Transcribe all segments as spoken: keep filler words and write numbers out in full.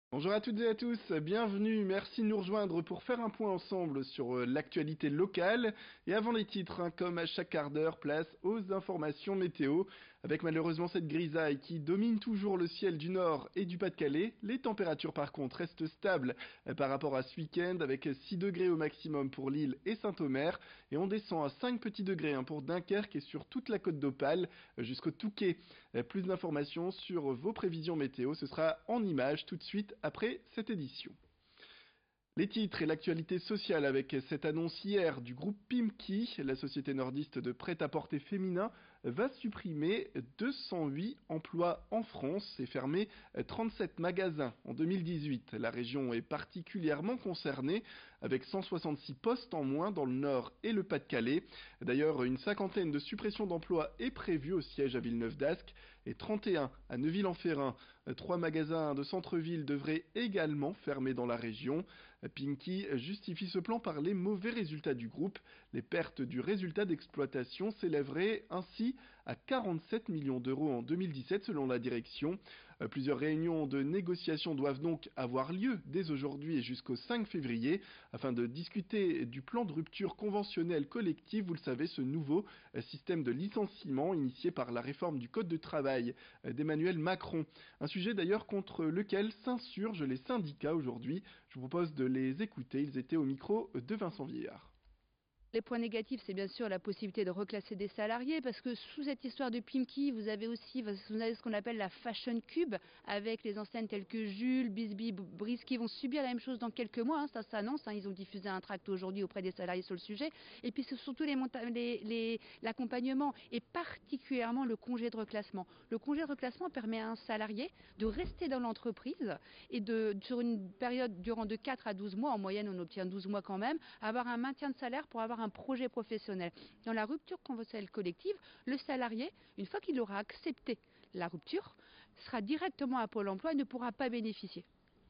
Bonjour à toutes et à tous, bienvenue, merci de nous rejoindre pour faire un point ensemble sur euh, l'actualité locale. Et avant les titres, hein, comme à chaque quart d'heure, place aux informations météo. Avec malheureusement cette grisaille qui domine toujours le ciel du nord et du Pas-de-Calais, les températures par contre restent stables euh, par rapport à ce week-end avec six degrés au maximum pour Lille et Saint-Omer. Et on descend à cinq petits degrés hein, pour Dunkerque et sur toute la côte d'Opale euh, jusqu'au Touquet. Euh, plus d'informations sur vos prévisions météo, ce sera en images tout de suite après cette édition. Les titres et l'actualité sociale avec cette annonce hier du groupe Pimki, la société nordiste de prêt-à-porter féminin, va supprimer deux cent huit emplois en France et fermer trente-sept magasins en deux mille dix-huit. La région est particulièrement concernée avec cent soixante-six postes en moins dans le Nord et le Pas-de-Calais. D'ailleurs, une cinquantaine de suppressions d'emplois est prévue au siège à Villeneuve-d'Ascq et trente et un à Neuville-en-Ferrain. Trois magasins de centre-ville devraient également fermer dans la région. Pimki justifie ce plan par les mauvais résultats du groupe. Les pertes du résultat d'exploitation s'élèveraient ainsi à quarante-sept millions d'euros en deux mille dix-sept selon la direction. Plusieurs réunions de négociation doivent donc avoir lieu dès aujourd'hui et jusqu'au cinq février afin de discuter du plan de rupture conventionnelle collective, vous le savez, ce nouveau système de licenciement initié par la réforme du Code de travail d'Emmanuel Macron. Un sujet d'ailleurs contre lequel s'insurgent les syndicats aujourd'hui. Je vous propose de les écouter, ils étaient au micro de Vincent Vieillard. Les points négatifs, c'est bien sûr la possibilité de reclasser des salariés, parce que sous cette histoire de Pimki, vous avez aussi vous avez ce qu'on appelle la Fashion Cube, avec les enseignes telles que Jules, Bisbee, Brice, qui vont subir la même chose dans quelques mois. Hein, ça s'annonce, hein, ils ont diffusé un tract aujourd'hui auprès des salariés sur le sujet. Et puis c'est surtout les les, les, l'accompagnement, et particulièrement le congé de reclassement. Le congé de reclassement permet à un salarié de rester dans l'entreprise, et de, sur une période durant de quatre à douze mois, en moyenne on obtient douze mois quand même, avoir un maintien de salaire pour avoir un projet professionnel. Dans la rupture conventionnelle collective, le salarié, une fois qu'il aura accepté la rupture, sera directement à Pôle emploi et ne pourra pas bénéficier.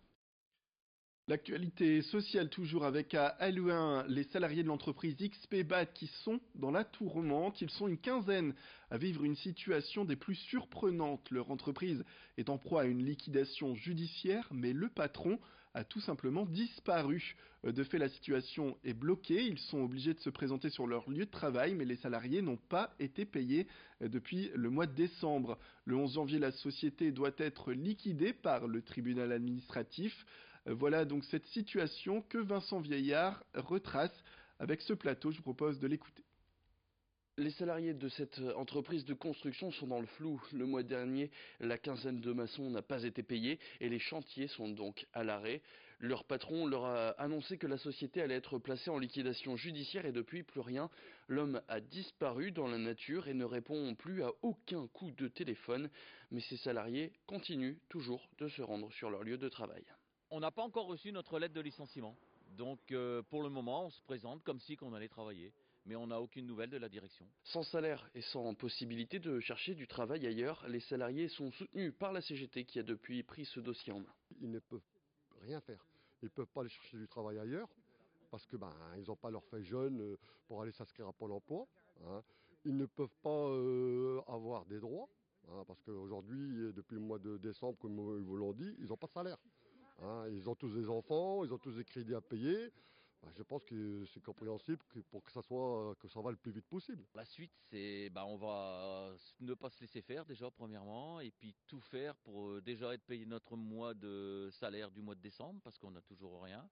L'actualité sociale toujours avec à Alouin les salariés de l'entreprise X P B A T qui sont dans la tourmente. Ils sont une quinzaine à vivre une situation des plus surprenantes. Leur entreprise est en proie à une liquidation judiciaire, mais le patron a tout simplement disparu. De fait, la situation est bloquée. Ils sont obligés de se présenter sur leur lieu de travail, mais les salariés n'ont pas été payés depuis le mois de décembre. Le onze janvier, la société doit être liquidée par le tribunal administratif. Voilà donc cette situation que Vincent Vieillard retrace avec ce plateau. Je vous propose de l'écouter. Les salariés de cette entreprise de construction sont dans le flou. Le mois dernier, la quinzaine de maçons n'a pas été payée et les chantiers sont donc à l'arrêt. Leur patron leur a annoncé que la société allait être placée en liquidation judiciaire et depuis plus rien. L'homme a disparu dans la nature et ne répond plus à aucun coup de téléphone. Mais ces salariés continuent toujours de se rendre sur leur lieu de travail. On n'a pas encore reçu notre lettre de licenciement. Donc euh, pour le moment, on se présente comme si on allait travailler. Mais on n'a aucune nouvelle de la direction. Sans salaire et sans possibilité de chercher du travail ailleurs, les salariés sont soutenus par la C G T qui a depuis pris ce dossier en main. Ils ne peuvent rien faire. Ils ne peuvent pas aller chercher du travail ailleurs parce que ben, ils n'ont pas leur fait jeune pour aller s'inscrire à Pôle emploi. Hein. Ils ne peuvent pas euh, avoir des droits hein, parce qu'aujourd'hui, depuis le mois de décembre, comme ils vous l'ont dit, ils n'ont pas de salaire. Hein. Ils ont tous des enfants, ils ont tous des crédits à payer. Je pense que c'est compréhensible pour que ça soit que ça va le plus vite possible. La suite, c'est bah on va ne pas se laisser faire déjà premièrement, et puis tout faire pour euh, déjà être payé notre mois de salaire du mois de décembre parce qu'on n'a toujours rien.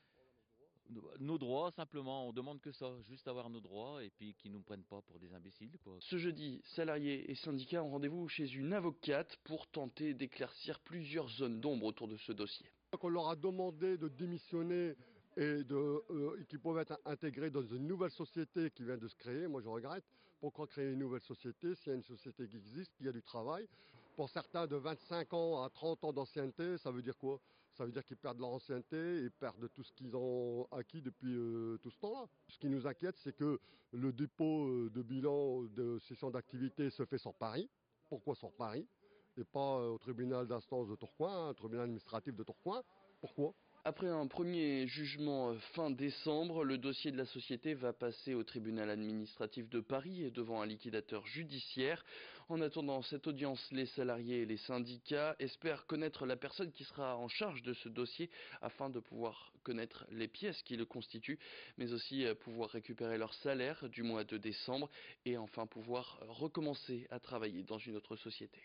Nos droits, simplement, on demande que ça, juste avoir nos droits et puis qu'ils ne nous prennent pas pour des imbéciles, quoi. Ce jeudi, salariés et syndicats ont rendez-vous chez une avocate pour tenter d'éclaircir plusieurs zones d'ombre autour de ce dossier. On leur a demandé de démissionner et, de, euh, et qui peuvent être intégrés dans une nouvelle société qui vient de se créer. Moi je regrette. Pourquoi créer une nouvelle société s'il y a une société qui existe, qui a du travail? Pour certains de vingt-cinq ans à trente ans d'ancienneté, ça veut dire quoi? Ça veut dire qu'ils perdent leur ancienneté et perdent tout ce qu'ils ont acquis depuis euh, tout ce temps-là. Ce qui nous inquiète, c'est que le dépôt de bilan de cession d'activité se fait sur Paris. Pourquoi sur Paris et pas au tribunal d'instance de Tourcoing, un tribunal administratif de Tourcoing? Pourquoi? Après un premier jugement fin décembre, le dossier de la société va passer au tribunal administratif de Paris et devant un liquidateur judiciaire. En attendant cette audience, les salariés et les syndicats espèrent connaître la personne qui sera en charge de ce dossier afin de pouvoir connaître les pièces qui le constituent, mais aussi pouvoir récupérer leur salaire du mois de décembre et enfin pouvoir recommencer à travailler dans une autre société.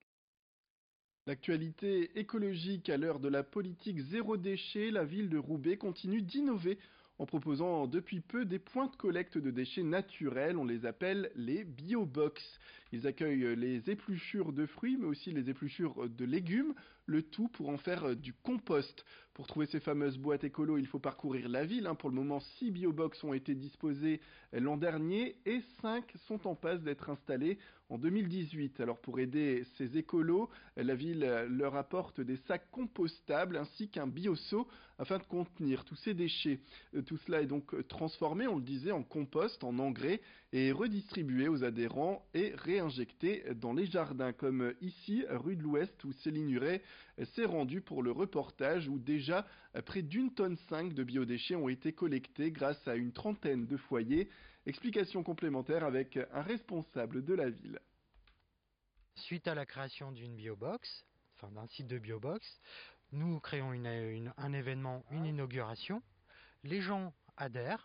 L'actualité écologique à l'heure de la politique zéro déchet, la ville de Roubaix continue d'innover en proposant depuis peu des points de collecte de déchets naturels, on les appelle les biobox. Ils accueillent les épluchures de fruits mais aussi les épluchures de légumes, le tout pour en faire du compost. Pour trouver ces fameuses boîtes écolo, il faut parcourir la ville. Pour le moment, six biobox ont été disposées l'an dernier et cinq sont en passe d'être installées en deux mille dix-huit. Alors pour aider ces écolos, la ville leur apporte des sacs compostables ainsi qu'un bioseau afin de contenir tous ces déchets. Tout cela est donc transformé, on le disait, en compost, en engrais et redistribué aux adhérents et réinjecté dans les jardins, comme ici, rue de l'Ouest, où Céline Huret s'est rendue pour le reportage où déjà près d'une tonne cinq de biodéchets ont été collectés grâce à une trentaine de foyers. Explication complémentaire avec un responsable de la ville. Suite à la création d'une biobox, enfin d'un site de biobox, nous créons une, une, un événement, une inauguration. Les gens adhèrent.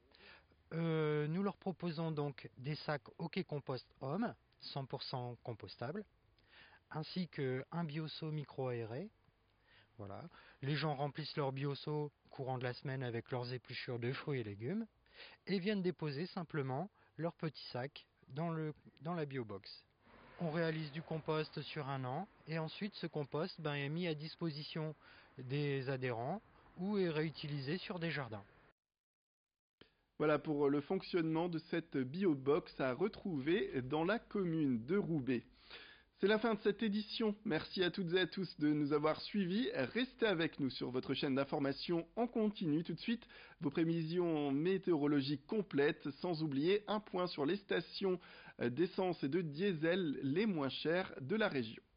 Euh, nous leur proposons donc des sacs OK Compost Home, cent pour cent compostables, ainsi qu'un bioseau micro-aéré. Voilà. Les gens remplissent leur bioseau courant de la semaine avec leurs épluchures de fruits et légumes et viennent déposer simplement leur petit sac dans, le, dans la biobox. On réalise du compost sur un an et ensuite ce compost ben, est mis à disposition des adhérents ou est réutilisé sur des jardins. Voilà pour le fonctionnement de cette biobox à retrouver dans la commune de Roubaix. C'est la fin de cette édition. Merci à toutes et à tous de nous avoir suivis. Restez avec nous sur votre chaîne d'information en continu. Tout de suite, vos prévisions météorologiques complètes, sans oublier un point sur les stations d'essence et de diesel les moins chères de la région.